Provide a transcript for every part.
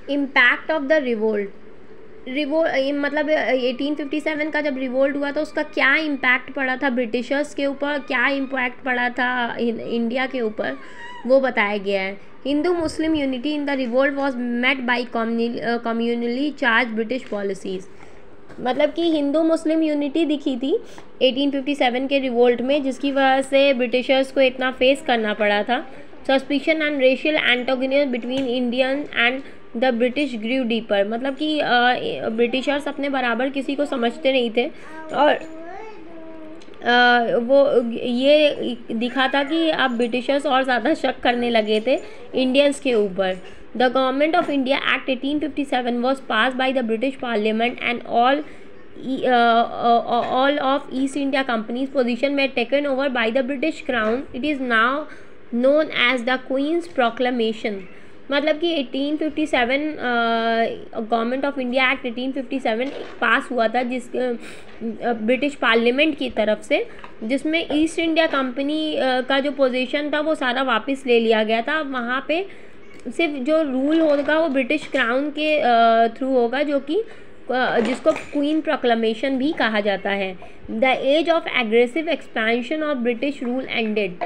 Impact of the revolt, मतलब 1857 का जब रिवोल्ट हुआ तो उसका क्या इम्पैक्ट पड़ा था ब्रिटिशर्स के ऊपर, क्या इम्पैक्ट पड़ा था इंडिया के ऊपर, वो बताया गया है। Hindu Muslim unity in the revolt was met by communally charge British policies, मतलब कि हिंदू मुस्लिम यूनिटी दिखी थी 1857 के रिवोल्ट में, जिसकी वजह से ब्रिटिशर्स को इतना फेस करना पड़ा था। Suspicion and racial antagonism between Indian and the British grew deeper, मतलब कि ब्रिटिशर्स अपने बराबर किसी को समझते नहीं थे, और वो ये दिखा था कि अब ब्रिटिशर्स और ज़्यादा शक करने लगे थे इंडियंस के ऊपर। The government of India act 1857 was passed by the British Parliament and all of East India Company's position were taken over by the British Crown. It is now known as the Queen's Proclamation. मतलब कि 1857 government of India act 1857 पास हुआ था जिस British parliament की तरफ से, जिसमें ईस्ट इंडिया कंपनी का जो पोजीशन था वो सारा वापस ले लिया गया था। वहाँ पे सिर्फ जो रूल होगा वो ब्रिटिश क्राउन के थ्रू होगा, जो कि जिसको क्वीन प्रोक्लेमेशन भी कहा जाता है। The age of aggressive expansion of British rule ended,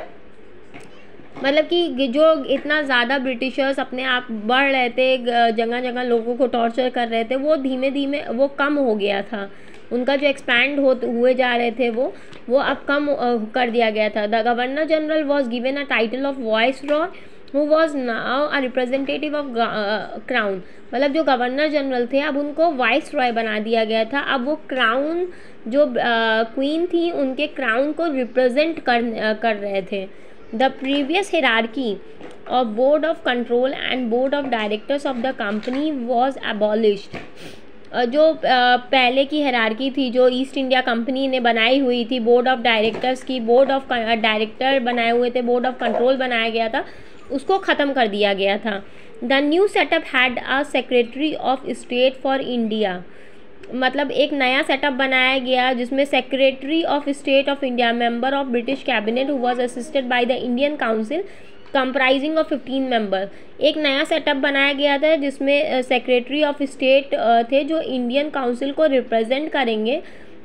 मतलब कि जो इतना ज़्यादा ब्रिटिशर्स अपने आप बढ़ रहे थे, जगह जगह लोगों को टॉर्चर कर रहे थे, वो धीमे धीमे वो कम हो गया था। उनका जो एक्सपैंड हुए जा रहे थे वो अब कम कर दिया गया था। The governor general was given a title of viceroy who was now a representative of crown, मतलब जो गवर्नर जनरल थे अब उनको वाइस रॉय बना दिया गया था। अब वो क्राउन जो क्वीन थी उनके क्राउन को रिप्रेजेंट कर रहे थे। The previous hierarchy of board of control and board of directors of the company was abolished. जो पहले की हायरार्की थी जो ईस्ट इंडिया कंपनी ने बनाई हुई थी, बोर्ड ऑफ डायरेक्टर्स की, बोर्ड ऑफ डायरेक्टर बनाए हुए थे, बोर्ड ऑफ कंट्रोल बनाया गया था, उसको ख़त्म कर दिया गया था। The new setup had a secretary of state for India, मतलब एक नया सेटअप बनाया गया जिसमें secretary of state of India, member of British cabinet who was assisted by the Indian council comprising of 15 member. एक नया सेटअप बनाया गया था जिसमें सेक्रेटरी ऑफ स्टेट थे जो इंडियन काउंसिल को रिप्रेजेंट करेंगे,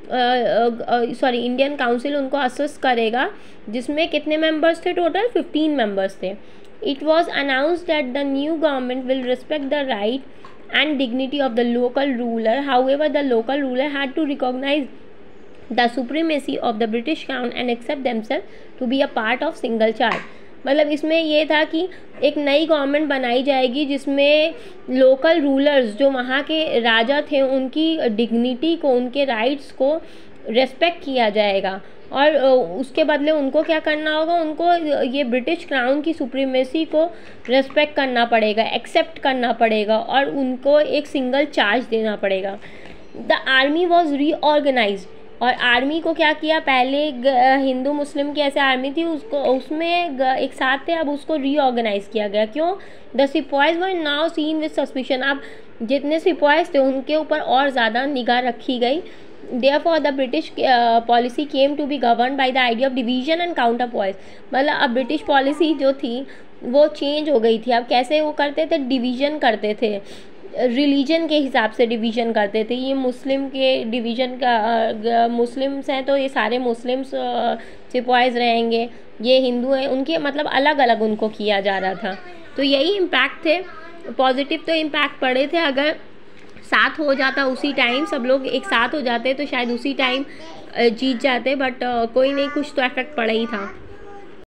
इंडियन काउंसिल उनको असिस्ट करेगा, जिसमें कितने मेंबर्स थे? टोटल 15 मेंबर्स थे। It was announced that the new government will respect the right and dignity of the local ruler. However, the local ruler had to recognize the supremacy of the British Crown and accept themselves to be a part of single charge. मतलब इसमें ये था कि एक नई government बनाई जाएगी जिसमें लोकल रूलर्स जो वहाँ के राजा थे उनकी डिग्निटी को, उनके राइट्स को रेस्पेक्ट किया जाएगा, और उसके बदले उनको क्या करना होगा? उनको ये ब्रिटिश क्राउन की सुप्रीमेसी को रेस्पेक्ट करना पड़ेगा, एक्सेप्ट करना पड़ेगा, और उनको एक सिंगल चार्ज देना पड़ेगा। द आर्मी वॉज रीऑर्गेनाइज्ड, और आर्मी को क्या किया? पहले हिंदू मुस्लिम की ऐसे आर्मी थी, उसको उसमें एक साथ थे, अब उसको रीऑर्गेनाइज किया गया। क्यों? The sipahis were now seen with suspicion, अब जितने सिपाहीज थे उनके ऊपर और ज़्यादा निगाह रखी गई। Therefore, the British policy came to be governed by the idea of division and counterpoise, मतलब अब ब्रिटिश पॉलिसी जो थी वो चेंज हो गई थी। अब कैसे वो करते थे? डिवीज़न करते थे, रिलीजन के हिसाब से डिवीज़न करते थे। ये मुस्लिम के डिवीज़न का, मुस्लिम्स हैं तो ये सारे मुस्लिम्स सिपाहीज रहेंगे, ये हिंदू हैं उनके मतलब अलग अलग उनको किया जा रहा था। तो यही इम्पैक्ट थे, पॉजिटिव तो इम्पैक्ट पड़े थे। अगर साथ हो जाता उसी टाइम, सब लोग एक साथ हो जाते तो शायद उसी टाइम जीत जाते, बट कोई नहीं, कुछ तो इफेक्ट पड़ा ही था।